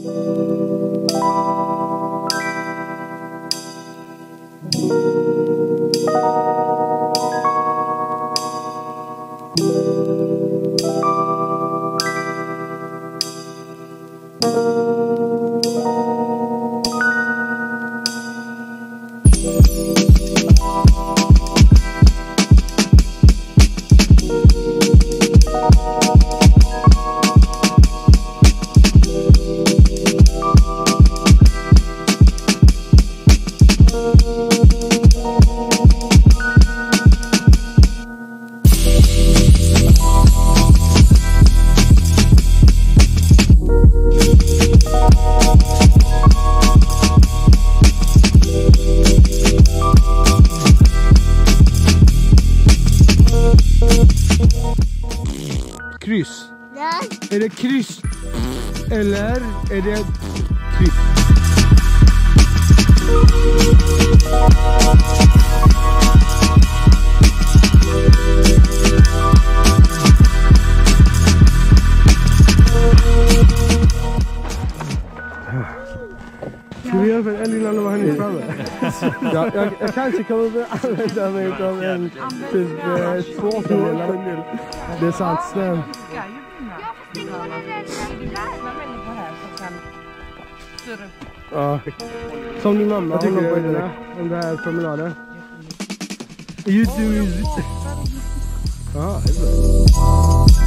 Kryss. Ja. Är det kryss? Eller är det kryss? Ska vi göra för en älg innan de var här framme? Jag kanske kommer att använda mig av en typ 2-åring. Det är sant, snäll. Ja, som din mamma tycker om det här promenaden. YouTube. Ja, det är bra.